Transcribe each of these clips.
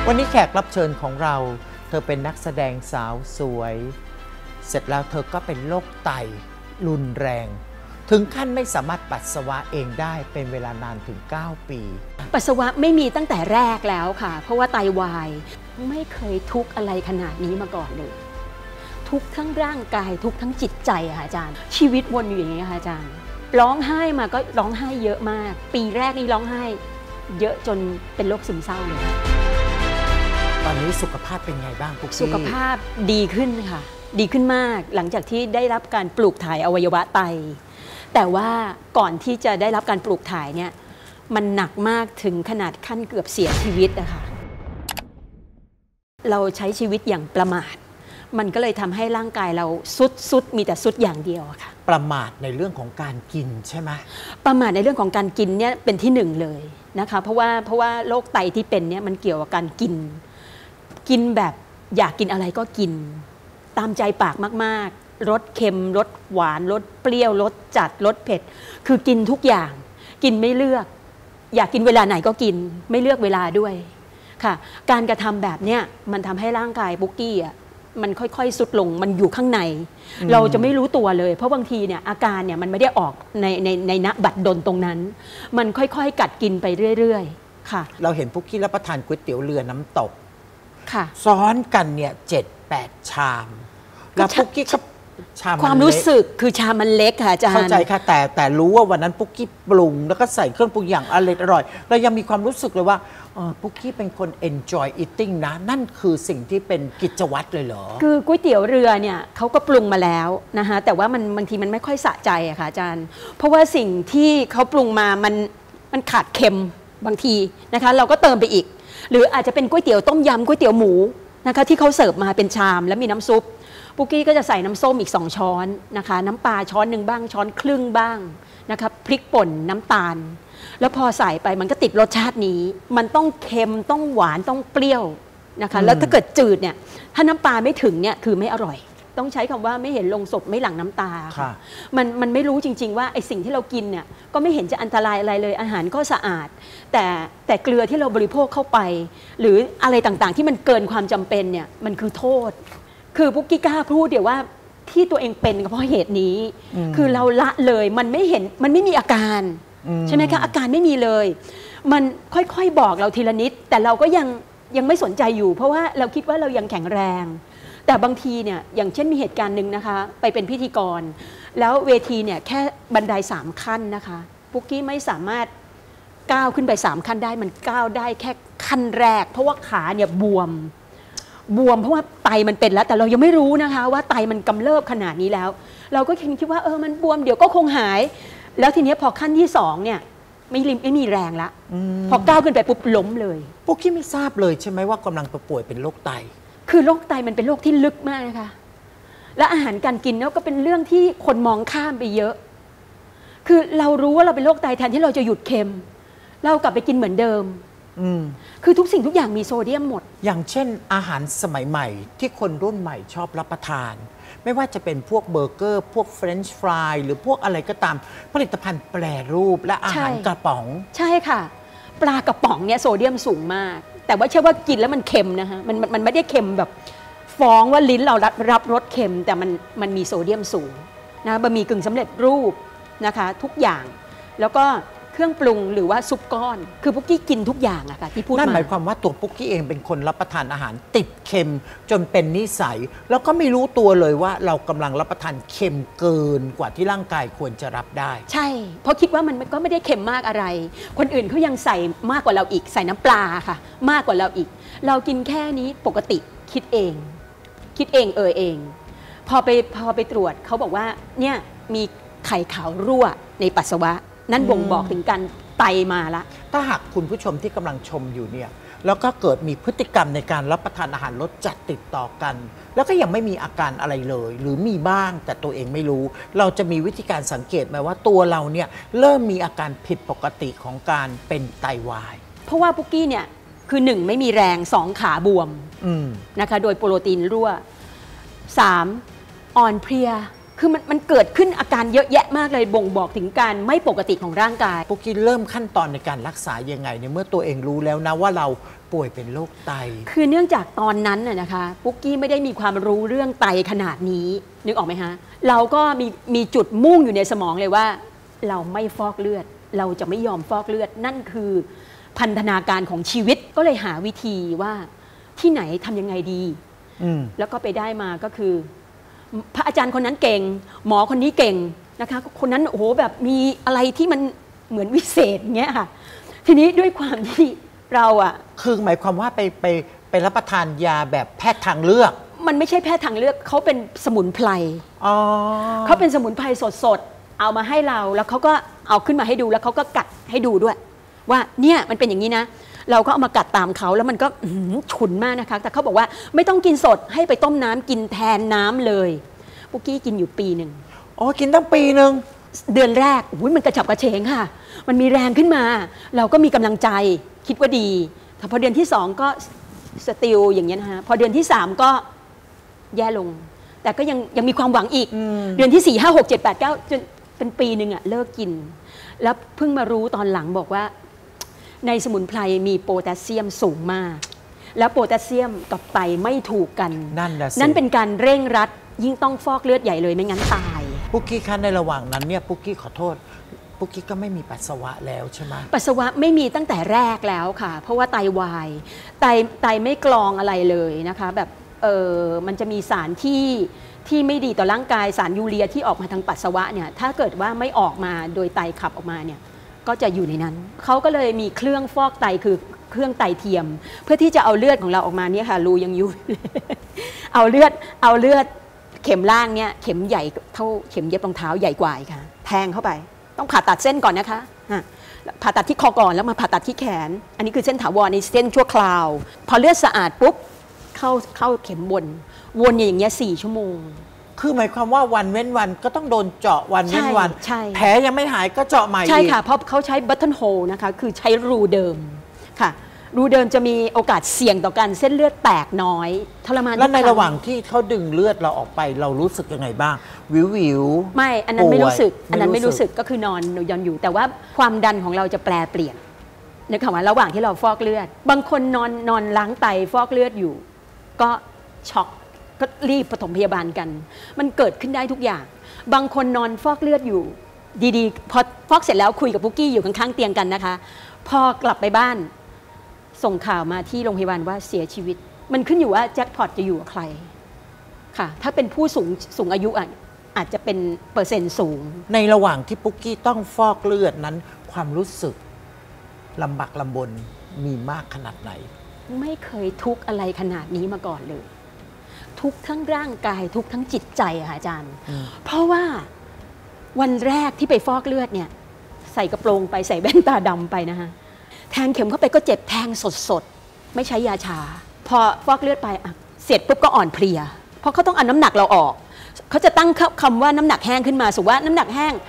วันนี้แขกรับเชิญของเราเธอเป็นนักแสดงสาวสวยเสร็จแล้วเธอก็เป็นโรคไตรุนแรงถึงขั้นไม่สามารถปัสสาวะเองได้เป็นเวลานานถึง9 ปีปัสสาวะไม่มีตั้งแต่แรกแล้วค่ะเพราะว่าไตวายไม่เคยทุกข์อะไรขนาดนี้มาก่อนเลยทุกข์ทั้งร่างกายทุกข์ทั้งจิตใจค่ะอาจารย์ชีวิตวนอยู่อย่างนี้ค่ะอาจารย์ร้องไห้มาก็ร้องไห้เยอะมากปีแรกนี่ร้องไห้เยอะจนเป็นโรคซึมเศร้าเลยตอนนี้สุขภาพเป็นไงบ้างปุ๊กกี้สุขภาพดีขึ้นค่ะดีขึ้นมากหลังจากที่ได้รับการปลูกถ่ายอวัยวะไตแต่ว่าก่อนที่จะได้รับการปลูกถ่ายเนี่ยมันหนักมากถึงขนาดขั้นเกือบเสียชีวิตนะคะเราใช้ชีวิตอย่างประมาทมันก็เลยทำให้ร่างกายเราสุดมีแต่สุดอย่างเดียวค่ะประมาทในเรื่องของการกินใช่ไหมประมาทในเรื่องของการกินเนี่ยเป็นที่หนึ่งเลยนะคะเพราะว่าโรคไตที่เป็นเนี่ยมันเกี่ยวกับการกินแบบอยากกินอะไรก็กินตามใจปากมากๆรสเค็มรสหวานรสเปรี้ยวรสจัดรสเผ็ดคือกินทุกอย่างกินไม่เลือกอยากกินเวลาไหนก็กินไม่เลือกเวลาด้วยค่ะการกระทำแบบเนี้ยมันทำให้ร่างกายปุ๊กกี้อ่ะมันค่อยๆสุดลงมันอยู่ข้างในเราจะไม่รู้ตัวเลยเพราะบางทีเนี่ยอาการเนี่ยมันไม่ได้ออกในณบัดดลตรงนั้นมันค่อยๆกัดกินไปเรื่อยๆค่ะเราเห็นปุ๊กกี้รับประทานก๋วยเตี๋ยวเรือน้ำตกค่ะซ้อนกันเนี่ย7-8 ชามแล้วปุ๊กกี้ก็ชามความรู้สึกคือชามมันเล็กค่ะอาจารย์เข้าใจค่ะแต่รู้ว่าวันนั้นปุ๊กกี้ปรุงแล้วก็ใส่เครื่องปรุงอย่างอร่อยเรายังมีความรู้สึกเลยว่าปุ๊กกี้เป็นคน enjoy eating นะนั่นคือสิ่งที่เป็นกิจวัตรเลยเหรอคือก๋วยเตี๋ยวเรือเนี่ยเขาก็ปรุงมาแล้วนะคะแต่ว่ามันบางทีมันไม่ค่อยสะใจอะค่ะอาจารย์เพราะว่าสิ่งที่เขาปรุงมามันขาดเค็มบางทีนะคะเราก็เติมไปอีกหรืออาจจะเป็นก๋วยเตี๋ยวต้มยำก๋วยเตี๋ยวหมูนะคะที่เขาเสิร์ฟมาเป็นชามแล้วมีน้ำซุปปุ๊กกี้ก็จะใส่น้ำส้มอีก2 ช้อนนะคะน้ำปลาช้อนหนึ่งบ้างช้อนครึ่งบ้างนะคะพริกป่นน้ำตาลแล้วพอใส่ไปมันก็ติดรสชาตินี้มันต้องเค็มต้องหวานต้องเปรี้ยวนะคะแล้วถ้าเกิดจืดเนี่ยถ้าน้ำปลาไม่ถึงเนี่ยคือไม่อร่อยต้องใช้คำว่าไม่เห็นลงศพไม่หลั่งน้ำตาค่ะมันไม่รู้จริงๆว่าไอสิ่งที่เรากินเนี่ยก็ไม่เห็นจะอันตรายอะไรเลยอาหารก็สะอาดแต่เกลือที่เราบริโภคเข้าไปหรืออะไรต่างๆที่มันเกินความจำเป็นเนี่ยมันคือโทษคือปุ๊กกี้กล้าพูดเดี๋ยวว่าที่ตัวเองเป็นก็เพราะเหตุนี้คือเราละเลยมันไม่เห็นมันไม่มีอาการใช่ไหมคะอาการไม่มีเลยมันค่อยๆบอกเราทีละนิดแต่เราก็ยังไม่สนใจอยู่เพราะว่าเราคิดว่าเรายังแข็งแรงแต่บางทีเนี่ยอย่างเช่นมีเหตุการณ์หนึ่งนะคะไปเป็นพิธีกรแล้วเวทีเนี่ยแค่บันได3 ขั้นนะคะปุ๊กกี้ไม่สามารถก้าวขึ้นไป3 ขั้นได้มันก้าวได้แค่ขั้นแรกเพราะว่าขาเนี่ยบวมเพราะว่าไตมันเป็นแล้วแต่เรายังไม่รู้นะคะว่าไตมันกำเริบขนาดนี้แล้วเราก็คิดว่ามันบวมเดี๋ยวก็คงหายแล้วทีนี้พอขั้นที่2เนี่ยไม่มีแรงละพอก้าวขึ้นไปปุ๊บล้มเลยปุ๊กกี้ไม่ทราบเลยใช่ไหมว่ากำลังป่วยเป็นโรคไตคือโรคไตมันเป็นโรคที่ลึกมากนะคะและอาหารการกินก็เป็นเรื่องที่คนมองข้ามไปเยอะคือเรารู้ว่าเราเป็นโรคไตแทนที่เราจะหยุดเค็มเรากลับไปกินเหมือนเดิมคือทุกสิ่งทุกอย่างมีโซเดียมหมดอย่างเช่นอาหารสมัยใหม่ที่คนรุ่นใหม่ชอบรับประทานไม่ว่าจะเป็นพวกเบอร์เกอร์พวกเฟรนช์ฟรายหรือพวกอะไรก็ตามผลิตภัณฑ์แปรรูปและอาหารกระป๋องใช่ค่ะปลากระป๋องเนี่ยโซเดียมสูงมากแต่ว่าเชื่อว่ากินแล้วมันเค็มนะคะมันไม่ได้เค็มแบบฟ้องว่าลิ้นเรารับรสเค็มแต่มันมีโซเดียมสูงนะบะหมี่กึ่งสำเร็จรูปนะคะทุกอย่างแล้วก็เครื่องปรุงหรือว่าซุปก้อนคือปุ๊กกี้กินทุกอย่างอะค่ะที่พูดมานั่นหมายความว่าตัวปุ๊กกี้เองเป็นคนรับประทานอาหารติดเค็มจนเป็นนิสัยแล้วก็ไม่รู้ตัวเลยว่าเรากำลังรับประทานเค็มเกินกว่าที่ร่างกายควรจะรับได้ใช่เพราะคิดว่ามันก็ไม่ได้เค็มมากอะไรคนอื่นเขายังใส่มากกว่าเราอีกใส่น้ำปลาค่ะมากกว่าเราอีกเรากินแค่นี้ปกติคิดเองเองพอไปตรวจเขาบอกว่าเนี่ยมีไข่ขาวรั่วในปัสสาวะนั่นบ่งบอกถึงการไตมาละถ้าหากคุณผู้ชมที่กำลังชมอยู่เนี่ยแล้วก็เกิดมีพฤติกรรมในการรับประทานอาหารรสจัดติดต่อกันแล้วก็ยังไม่มีอาการอะไรเลยหรือมีบ้างแต่ตัวเองไม่รู้เราจะมีวิธีการสังเกตไหมว่าตัวเราเนี่ยเริ่มมีอาการผิดปกติของการเป็นไตวายเพราะว่าปุ๊กกี้เนี่ยคือ1ไม่มีแรง2ขาบวมนะคะโดยโปรตีนรั่ว3อ่อนเพลียคือมันเกิดขึ้นอาการเยอะแยะมากเลยบ่งบอกถึงการไม่ปกติของร่างกายปุ๊กกี้เริ่มขั้นตอนในการรักษายังไงเนี่ยเมื่อตัวเองรู้แล้วนะว่าเราป่วยเป็นโรคไตคือเนื่องจากตอนนั้นน่ะนะคะปุ๊กกี้ไม่ได้มีความรู้เรื่องไตขนาดนี้นึกออกไหมฮะเราก็มีจุดมุ่งอยู่ในสมองเลยว่าเราไม่ฟอกเลือดเราจะไม่ยอมฟอกเลือดนั่นคือพันธนาการของชีวิตก็เลยหาวิธีว่าที่ไหนทำยังไงดีแล้วก็ไปได้มาก็คือพระอาจารย์คนนั้นเก่งหมอคนนี้เก่งนะคะคนนั้นโอ้โหแบบมีอะไรที่มันเหมือนวิเศษเงี้ยค่ะทีนี้ด้วยความที่เราอะคือหมายความว่าไปรับประทานยาแบบแพทย์ทางเลือกมันไม่ใช่แพทย์ทางเลือกเขาเป็นสมุนไพรเขาเป็นสมุนไพรสดๆเอามาให้เราแล้วเขาก็เอาขึ้นมาให้ดูแล้วเขาก็กัดให้ดูด้วยว่าเนี่ยมันเป็นอย่างนี้นะเราก็เอามากัดตามเขาแล้วมันก็ฉุนมากนะคะแต่เขาบอกว่าไม่ต้องกินสดให้ไปต้มน้ำกินแทนน้ำเลยปุ๊กกี้กินอยู่ปีหนึ่งกินตั้งปีหนึ่งเดือนแรกมันกระฉับกระเฉงค่ะมันมีแรงขึ้นมาเราก็มีกำลังใจคิดว่าดีแต่พอเดือนที่2ก็สติลอย่างเงี้ยนะคะพอเดือนที่3ก็แย่ลงแต่ก็ยังมีความหวังอีกเดือนที่4 5 6 7 8 9จนเป็นปีหนึ่งอะเลิกกินแล้วเพิ่งมารู้ตอนหลังบอกว่าในสมุนไพรมีโพแทสเซียมสูงมากแล้วโพแทสเซียมกับไตไม่ถูกกันนั่นเป็นการเร่งรัดยิ่งต้องฟอกเลือดใหญ่เลยไม่งั้นตายปุ๊กกี้คะในระหว่างนั้นเนี่ยปุ๊กกี้ขอโทษปุ๊กกี้ก็ไม่มีปัสสาวะแล้วใช่ไหมปัสสาวะไม่มีตั้งแต่แรกแล้วค่ะเพราะว่าไตวายไตไม่กรองอะไรเลยนะคะแบบมันจะมีสารที่ไม่ดีต่อร่างกายสารยูเรียที่ออกมาทางปัสสาวะเนี่ยถ้าเกิดว่าไม่ออกมาโดยไตขับออกมาเนี่ยก็จะอยู่ในนั้นเขาก็เลยมีเครื่องฟอกไตคือเครื่องไตเทียมเพื่อที่จะเอาเลือดของเราออกมาเนี่ยค่ะรูยังอยู่ เอาเลือดเข็มล่างเนี่ยเข็มใหญ่เท่าเข็มเย็บรองเท้าใหญ่กว่าค่ะแทงเข้าไปต้องผ่าตัดเส้นก่อนนะคะผ่าตัดที่คอก่อนแล้วมาผ่าตัดที่แขนอันนี้คือเส้นถาวรในเส้นชั่วคราวพอเลือดสะอาดปุ๊บเข้าเข็มวนอย่างเงี้ย4 ชั่วโมงคือหมายความว่าวันเว้นวันก็ต้องโดนเจาะวันเว้นวันแผลยังไม่หายก็เจาะใหม่ใช่ค่ะเพราะเขาใช้บัตเทิลโฮลนะคะคือใช้รูเดิมค่ะรูเดิมจะมีโอกาสเสี่ยงต่อการเส้นเลือดแตกน้อยทรมานแล้วในระหว่างที่เขาดึงเลือดเราออกไปเรารู้สึกยังไงบ้างวิวไม่อันนั้นไม่รู้สึกอันนั้นไม่รู้สึกก็คือนอนอยู่แต่ว่าความดันของเราจะแปรเปลี่ยนนึกถึงว่าระหว่างที่เราฟอกเลือดบางคนนอนล้างไตฟอกเลือดอยู่ก็ช็อกก็รีบปฐมพยาบาลกันมันเกิดขึ้นได้ทุกอย่างบางคนนอนฟอกเลือดอยู่ดีๆพอฟอกเสร็จแล้วคุยกับปุ๊กกี้อยู่ข้างๆเตียงกันนะคะพอกลับไปบ้านส่งข่าวมาที่โรงพยาบาลว่าเสียชีวิตมันขึ้นอยู่ว่าแจ็คพอตจะอยู่กับใครค่ะถ้าเป็นผู้สูงอายุอาจจะเป็นเปอร์เซ็นต์สูงในระหว่างที่ปุ๊กกี้ต้องฟอกเลือดนั้นความรู้สึกลำบากลำบนมีมากขนาดไหนไม่เคยทุกข์อะไรขนาดนี้มาก่อนเลยทุกทั้งร่างกายทุกทั้งจิตใจค่ะอาจารย์เพราะว่าวันแรกที่ไปฟอกเลือดเนี่ยใส่กระโปรงไปใส่แว่นตาดำไปนะคะแทงเข็มเข้าไปก็เจ็บแทงสดๆไม่ใช้ยาชาพอฟอกเลือดไปเสร็จปุ๊บก็อ่อนเพลียเพราะเขาต้องเอาน้ำหนักเราออกเขาจะตั้งคำว่าน้ำหนักแห้งขึ้นมาสมมุติว่าน้ำหนักแห้ง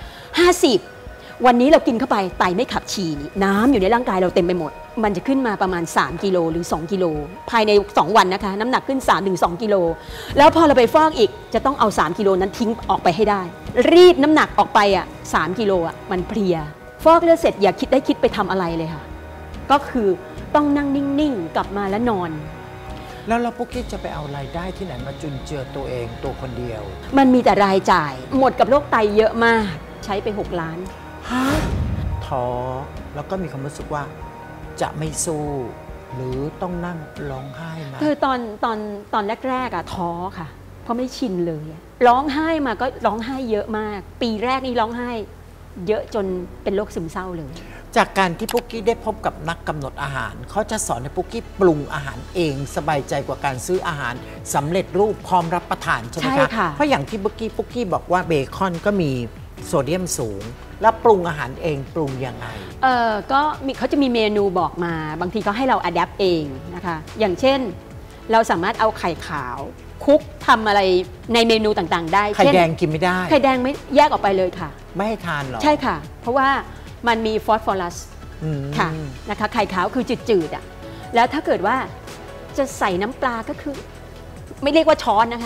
50วันนี้เรากินเข้าไปไตไม่ขับฉี่น้ำอยู่ในร่างกายเราเต็มไปหมดมันจะขึ้นมาประมาณ3 กิโลหรือ2 กิโลภายใน2 วันนะคะน้ำหนักขึ้น 3-2 กิโลแล้วพอเราไปฟอกอีกจะต้องเอา3 กิโลนั้นทิ้งออกไปให้ได้รีดน้ำหนักออกไป3 กิโลมันเพลียฟอกเลือดเสร็จอย่าคิดไปทำอะไรเลยค่ะก็คือต้องนั่งนิ่งๆกลับมาแล้วนอนแล้วเราปุ๊กกี้จะไปเอารายได้ที่ไหนมาจุนเจือตัวเองตัวคนเดียวมันมีแต่รายจ่ายหมดกับโรคไตเยอะมากใช้ไป6 ล้านท้อแล้วก็มีความรู้สึกว่าจะไม่สู้หรือต้องนั่งร้องไห้มาคือตอนแรกท้อค่ะเพราะไม่ชินเลยร้องไห้มาก็ร้องไห้เยอะมากปีแรกนี่ร้องไห้เยอะจนเป็นโรคซึมเศร้าเลยจากการที่ปุ๊กกี้ได้พบกับนักกำหนดอาหารเขาจะสอนให้ปุ๊กกี้ปรุงอาหารเองสบายใจกว่าการซื้ออาหารสำเร็จรูปพร้อมรับประทานใช่ไหมคะเพราะอย่างที่ปุ๊กกี้บอกว่าเบคอนก็มีโซเดียมสูงแล้วปรุงอาหารเองปรุงยังไงก็เขาจะมีเมนูบอกมาบางทีก็ให้เราอัดแอปเองนะคะอย่างเช่นเราสามารถเอาไข่ขาวคุกทำอะไรในเมนูต่างๆได้ไข่แดงกินไม่ได้ไข่แดงไม่แยกออกไปเลยค่ะไม่ให้ทานหรอใช่ค่ะเพราะว่ามันมีฟอสฟอรัสค่ะนะคะไข่ขาวคือจืดๆแล้วถ้าเกิดว่าจะใส่น้ำปลาก็คือไม่เรียกว่าช้อนนะคะ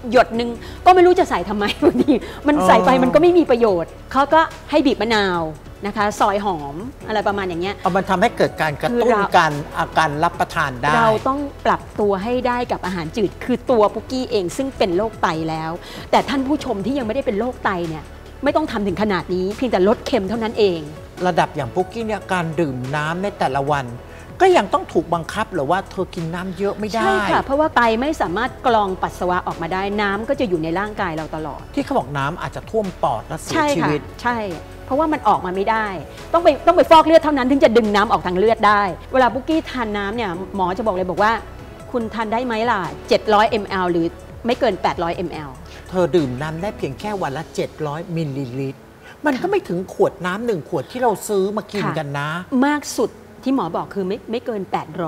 หยดหนึ่งก็ไม่รู้จะใส่ทำไมบางทีมันใส่ไปมันก็ไม่มีประโยชน์เขาก็ให้บีบมะนาวนะคะซอยหอมอะไรประมาณอย่างเงี้ยเอามันทำให้เกิดการกระตุ้นการรับประทานได้เราต้องปรับตัวให้ได้กับอาหารจืดคือตัวปุกกี้เองซึ่งเป็นโรคไตแล้วแต่ท่านผู้ชมที่ยังไม่ได้เป็นโรคไตเนี่ยไม่ต้องทำถึงขนาดนี้เพียงแต่ลดเค็มเท่านั้นเองระดับอย่างปุกกี้เนี่ยการดื่มน้ำในแต่ละวันก็ยังต้องถูกบังคับหรือว่าเธอกินน้ำเยอะไม่ได้ใช่ค่ะเพราะว่าไตไม่สามารถกรองปัสสาวะออกมาได้น้ำก็จะอยู่ในร่างกายเราตลอดที่เขาบอกน้ำอาจจะท่วมปอดและเสียชีวิตใช่เพราะว่ามันออกมาไม่ได้ต้องไปฟอกเลือดเท่านั้นถึงจะดึงน้ำออกทางเลือดได้เวลาปุกกี้ทานน้ำเนี่ยหมอจะบอกเลยบอกว่าคุณทานได้ไหมล่ะ700 ml หรือไม่เกิน800 ml เธอดื่มน้ำได้เพียงแค่วันละ700มิลลิลิตรมันก็ไม่ถึงขวดน้ำ1 ขวดที่เราซื้อมากินกันนะมากสุดที่หมอบอกคือไม่เกิน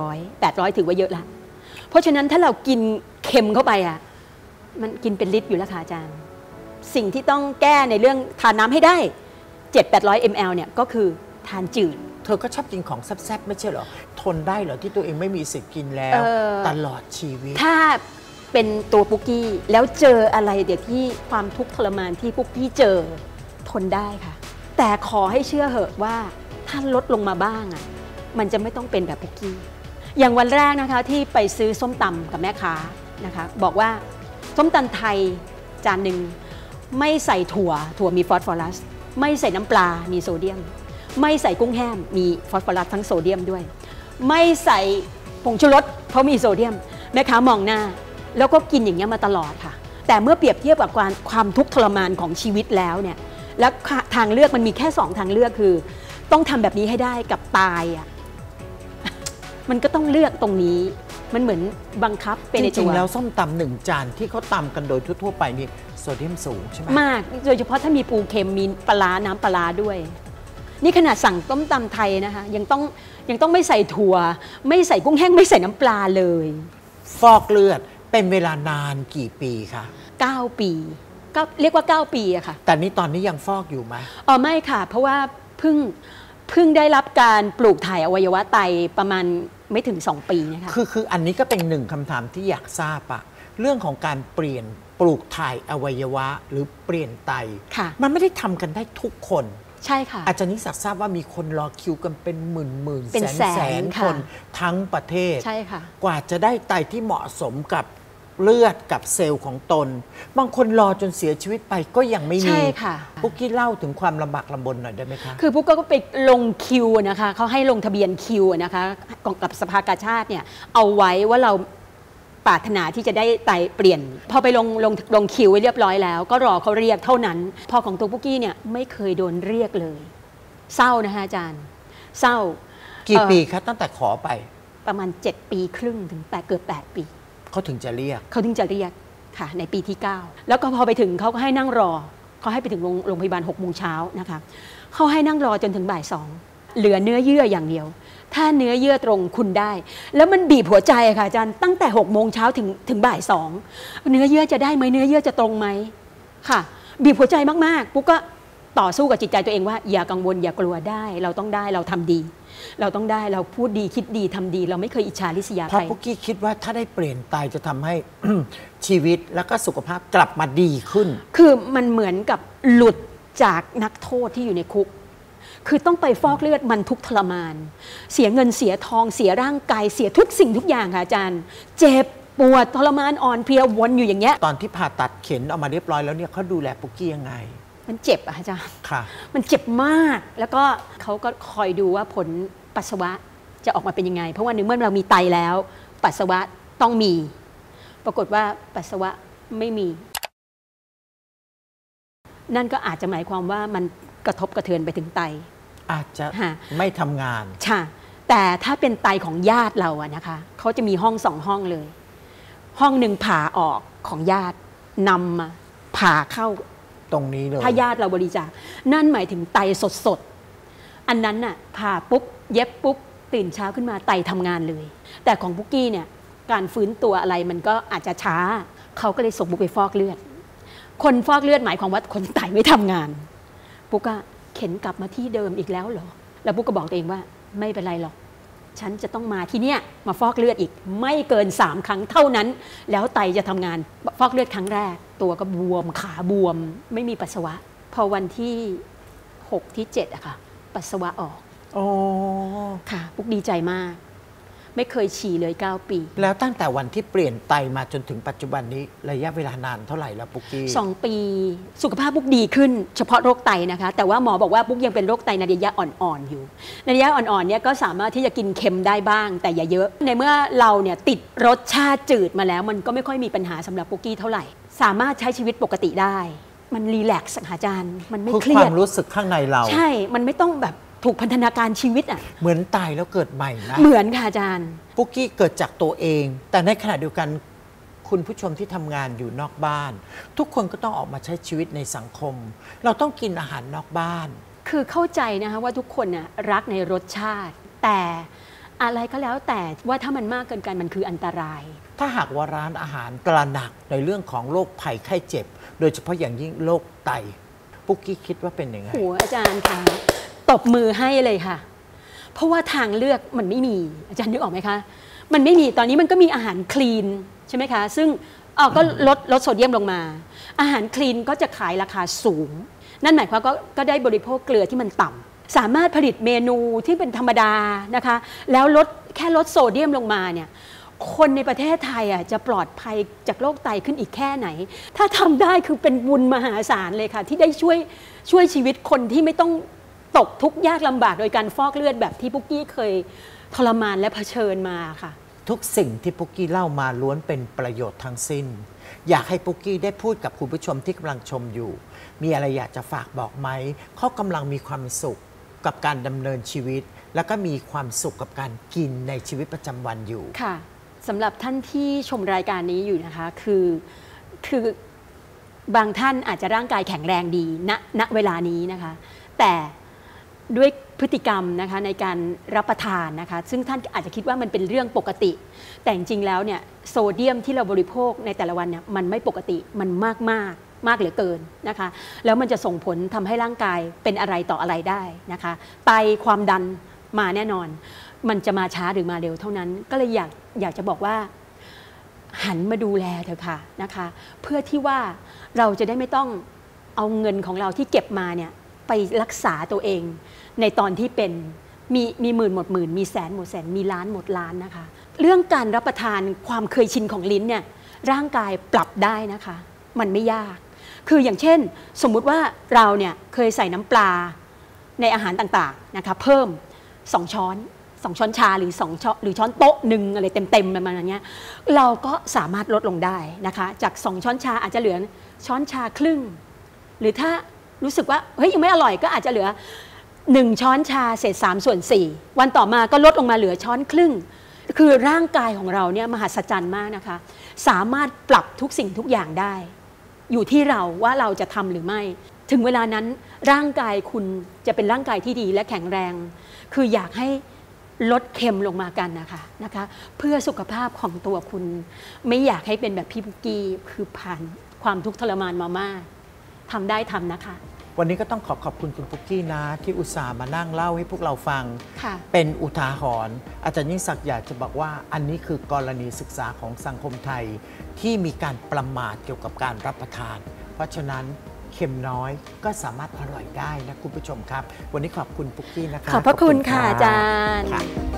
800ถือว่าเยอะละเพราะฉะนั้นถ้าเรากินเค็มเข้าไปอ่ะมันกินเป็นลิตรอยู่แล้วค่ะอาจารย์สิ่งที่ต้องแก้ในเรื่องทานน้ำให้ได้700-800 ml เนี่ยก็คือทานจืดเธอก็ชอบกินของแซ่บๆไม่ใช่เหรอทนได้เหรอที่ตัวเองไม่มีสิทธิ์กินแล้วตลอดชีวิตถ้าเป็นตัวปุกกี้แล้วเจออะไรเดี๋ยวที่ความทุกข์ทรมานที่ปุกกี้เจอทนได้ค่ะแต่ขอให้เชื่อเหอะว่าถ้าลดลงมาบ้างอ่ะมันจะไม่ต้องเป็นแบบปุกกี้อย่างวันแรกนะคะที่ไปซื้อส้มตำกับแม่ค้านะคะบอกว่าส้มตำไทยจานหนึ่งไม่ใส่ถั่วมีฟอสฟอรัสไม่ใส่น้ำปลามีโซเดียมไม่ใส่กุ้งแห้งมีฟอสฟอรัสทั้งโซเดียมด้วยไม่ใส่ผงชูรสเพราะมีโซเดียมแม่ค้ามองหน้าแล้วก็กินอย่างเงี้ยมาตลอดค่ะแต่เมื่อเปรียบเทียบกับความทุกข์ทรมานของชีวิตแล้วเนี่ยแล้วทางเลือกมันมีแค่2ทางเลือกคือต้องทำแบบนี้ให้ได้กับตายอ่ะมันก็ต้องเลือกตรงนี้มันเหมือนบังคับเป็นในตัวจริงๆแล้วส้มตำ1 จานที่เขาตำกันโดยทั่วๆไปนี่โซเดียมสูงใช่ไหมมากโดยเฉพาะถ้ามีปูเค็มมีปลาน้ำปลาด้วยนี่ขนาดสั่งต้มตำไทยนะคะยังต้องไม่ใส่ถั่วไม่ใส่กุ้งแห้งไม่ใส่น้ำปลาเลยฟอกเลือดเป็นเวลานานกี่ปีคะ 9 ปีก็เรียกว่า9 ปีอะค่ะแต่นี่ตอนนี้ยังฟอกอยู่ไหมไม่ค่ะเพราะว่าเพิ่งได้รับการปลูกถ่ายอวัยวะไตประมาณไม่ถึง2 ปีนะคะคืออันนี้ก็เป็น1 คำถามที่อยากทราบอะเรื่องของการเปลี่ยนปลูกถ่ายอวัยวะหรือเปลี่ยนไตมันไม่ได้ทำกันได้ทุกคนใช่ค่ะอาจารย์นิสักทราบว่ามีคนรอคิวกันเป็นหมื่นแสนคนทั้งประเทศใช่ค่ะกว่าจะได้ไตที่เหมาะสมกับเลือดกับเซลล์ของตนบางคนรอจนเสียชีวิตไปก็ยังไม่มีใช่ค่ะปุ๊กกี้เล่าถึงความลำบากลำบนหน่อยได้ไหมคะคือปุ๊กก็ไปลงคิวนะคะเขาให้ลงทะเบียนคิวนะคะกับสภากาชาดเนี่ยเอาไว้ว่าเราปรารถนาที่จะได้ไตเปลี่ยนพอไปลงคิวไว้เรียบร้อยแล้วก็รอเขาเรียกเท่านั้นพอของตัวปุ๊กกี้เนี่ยไม่เคยโดนเรียกเลยเศร้านะคะอาจารย์เศร้ากี่ปีคะตั้งแต่ขอไปประมาณ7 ปีครึ่งถึงเกือบ8 ปีเขาถึงจะเรียกค่ะในปีที่9แล้วก็พอไปถึงเขาก็ให้นั่งรอเขาให้ไปถึงโรงพยาบาล6 โมงเช้านะคะเขาให้นั่งรอจนถึงบ่าย 2เหลือเนื้อเยื่ออย่างเดียวถ้าเนื้อเยื่อตรงคุณได้แล้วมันบีบหัวใจค่ะอาจารย์ตั้งแต่6 โมงเช้าถึงบ่าย 2เนื้อเยื่อจะได้ไหมเนื้อเยื่อจะตรงไหมค่ะบีบหัวใจมากๆปุ๊กก็ต่อสู้กับจิตใจตัวเองว่าอย่ากังวลอย่ากลัวได้เราต้องได้เราทำดีเราต้องได้เราพูดดีคิดดีทำดีเราไม่เคยอิจฉาริษยาใครเพราะปุ๊กกี้คิดว่าถ้าได้เปลี่ยนไตจะทำให้ ชีวิตแล้วก็สุขภาพกลับมาดีขึ้นคือมันเหมือนกับหลุดจากนักโทษที่อยู่ในคุกคือต้องไปฟอกเลือดมันทุกทรมานเสียเงินเสียทองเสียร่างกายเสียทุกสิ่งทุกอย่างค่ะอาจารย์เจ็บปวดทรมานอ่อนเพลียวนอยู่อย่างเงี้ยตอนที่ผ่าตัดเข็นออกมาเรียบร้อยแล้วเนี่ยเขาดูแลปุ๊กกี้ยังไงมันเจ็บอะอาจารย์ค่ะมันเจ็บมากแล้วก็เขาก็คอยดูว่าผลปัสสาวะจะออกมาเป็นยังไงเพราะว่าเมื่อเรามีไตแล้วปัสสาวะต้องมีปรากฏว่าปัสสาวะไม่มีนั่นก็อาจจะหมายความว่ามันกระทบกระเทือนไปถึงไตอาจจะไม่ทำงานใช่แต่ถ้าเป็นไตของญาติเราอะนะคะเขาจะมีห้อง2 ห้องเลยห้องหนึ่งผ่าออกของญาตินำมาผ่าเข้าตรงนี้เลยถ้าญาติเราบริจาคนั่นหมายถึงไตสดๆอันนั้นน่ะผ่าปุ๊บเย็บปุ๊บตื่นเช้าขึ้นมาไตทำงานเลยแต่ของปุ๊กกี้เนี่ยการฟื้นตัวอะไรมันก็อาจจะช้าเขาก็เลยส่งปุ๊กไปฟอกเลือดคนฟอกเลือดหมายความว่าคนไตไม่ทำงานปุ๊กก็เข็นกลับมาที่เดิมอีกแล้วเหรอแล้วปุ๊กก็บอกตัวเองว่าไม่เป็นไรหรอกฉันจะต้องมาที่เนี่ยมาฟอกเลือดอีกไม่เกิน3 ครั้งเท่านั้นแล้วไตจะทำงานฟอกเลือดครั้งแรกตัวก็บวมขาบวมไม่มีปัสสาวะพอวันที่6ที่7อะค่ะปัสสาวะออกโอ้ค่ะปุ๊กดีใจมากไม่เคยฉี่เลย9 ปีแล้วตั้งแต่วันที่เปลี่ยนไตมาจนถึงปัจจุบันนี้ระยะเวลานานเท่าไหร่แล้วปุ๊กกี้ 2 ปีสุขภาพปุ๊กดีขึ้นเฉพาะโรคไตนะคะแต่ว่าหมอบอกว่าปุ๊กยังเป็นโรคไตในระยะอ่อนๆอยู่ในระยะอ่อนๆเนี่ยก็สามารถที่จะกินเค็มได้บ้างแต่อย่าเยอะในเมื่อเราเนี่ยติดรสชาติจืดมาแล้วมันก็ไม่ค่อยมีปัญหาสำหรับปุ๊กกี้เท่าไหร่สามารถใช้ชีวิตปกติได้มันรีแลกซ์อาจารย์มันไม่เครียดความรู้สึกข้างในเราใช่มันไม่ต้องแบบถูกพันธนาการชีวิตอ่ะเหมือนตายแล้วเกิดใหม่นะเหมือนค่ะอาจารย์ปุ๊กกี้เกิดจากตัวเองแต่ในขณะเดียวกันคุณผู้ชมที่ทำงานอยู่นอกบ้านทุกคนก็ต้องออกมาใช้ชีวิตในสังคมเราต้องกินอาหารนอกบ้านคือเข้าใจนะคะว่าทุกคนน่ะรักในรสชาติแต่อะไรก็แล้วแต่ว่าถ้ามันมากเกินกันมันคืออันตรายถ้าหากว่าร้านอาหารตระหนักในเรื่องของโรคภัยไข้เจ็บโดยเฉพาะอย่างยิ่งโรคไตปุ๊กกี้คิดว่าเป็นยังไงโอ้อาจารย์คะตบมือให้เลยค่ะเพราะว่าทางเลือกมันไม่มีอาจารย์นึกออกไหมคะมันไม่มีตอนนี้มันก็มีอาหารคลีนใช่ไหมคะซึ่งก็ลดโซเดียมลงมาอาหารคลีนก็จะขายราคาสูงนั่นหมายความก็ได้บริโภคเกลือที่มันต่ำสามารถผลิตเมนูที่เป็นธรรมดานะคะแล้วแค่ลดโซเดียมลงมาเนี่ยคนในประเทศไทยจะปลอดภัยจากโรคไตขึ้นอีกแค่ไหนถ้าทำได้คือเป็นบุญมหาศาลเลยค่ะที่ได้ช่วยชีวิตคนที่ไม่ต้องตกทุกข์ยากลำบากโดยการฟอกเลือดแบบที่ปุ๊กกี้เคยทรมานและเผชิญมาค่ะทุกสิ่งที่ปุ๊กกี้เล่ามาล้วนเป็นประโยชน์ทั้งสิ้นอยากให้ปุ๊กกี้ได้พูดกับคุณผู้ชมที่กำลังชมอยู่มีอะไรอยากจะฝากบอกไหมเขากำลังมีความสุขกับการดำเนินชีวิตแล้วก็มีความสุขกับการกินในชีวิตประจำวันอยู่ค่ะสำหรับท่านที่ชมรายการนี้อยู่นะคะคือบางท่านอาจจะร่างกายแข็งแรงดีณเวลานี้นะคะแต่ด้วยพฤติกรรมนะคะในการรับประทานนะคะซึ่งท่านอาจจะคิดว่ามันเป็นเรื่องปกติแต่จริงๆแล้วเนี่ยโซเดียมที่เราบริโภคในแต่ละวันเนี่ยมันไม่ปกติมันมากเหลือเกินนะคะแล้วมันจะส่งผลทำให้ร่างกายเป็นอะไรต่ออะไรได้นะคะไตความดันมาแน่นอนมันจะมาช้าหรือมาเร็วเท่านั้นก็เลยอยากจะบอกว่าหันมาดูแลเถอะค่ะนะคะเพื่อที่ว่าเราจะได้ไม่ต้องเอาเงินของเราที่เก็บมาเนี่ยไปรักษาตัวเองในตอนที่เป็นมีหมื่นหมดหมื่นมีแสนหมดแสนมีล้านหมดล้านนะคะเรื่องการรับประทานความเคยชินของลิ้นเนี่ยร่างกายปรับได้นะคะมันไม่ยากคืออย่างเช่นสมมุติว่าเราเนี่ยเคยใส่น้ำปลาในอาหารต่างๆนะคะเพิ่ม2 ช้อนชาหรือช้อนโต๊ะหนึ่งอะไรเต็มๆประมาณนี้เราก็สามารถลดลงได้นะคะจาก2 ช้อนชาอาจจะเหลือช้อนชาครึ่งหรือถ้ารู้สึกว่าเฮ้ยยังไม่อร่อยก็อาจจะเหลือ1 ช้อนชาเศษ3/4วันต่อมาก็ลดลงมาเหลือช้อนครึ่งคือร่างกายของเราเนี่ยมหัศจรรย์มากนะคะสามารถปรับทุกสิ่งทุกอย่างได้อยู่ที่เราว่าเราจะทำหรือไม่ถึงเวลานั้นร่างกายคุณจะเป็นร่างกายที่ดีและแข็งแรงคืออยากให้ลดเค็มลงมากันนะคะเพื่อสุขภาพของตัวคุณไม่อยากให้เป็นแบบพี่ปุ๊กกี้คือผ่านความทุกข์ทรมานมามากทำได้ทำนะคะวันนี้ก็ต้องขอบคุณคุณปุ๊กกี้นะที่อุตส่าห์มานั่งเล่าให้พวกเราฟังเป็นอุทาหรณ์อาจารย์ยิ่งศักดิ์อยากจะบอกว่าอันนี้คือกรณีศึกษาของสังคมไทยที่มีการประมาทเกี่ยวกับการรับประทานเพราะฉะนั้นเค็มน้อยก็สามารถอร่อยได้นะคุณผู้ชมครับวันนี้ขอบคุณปุ๊กกี้นะคะขอบพระคุณค่ะอาจารย์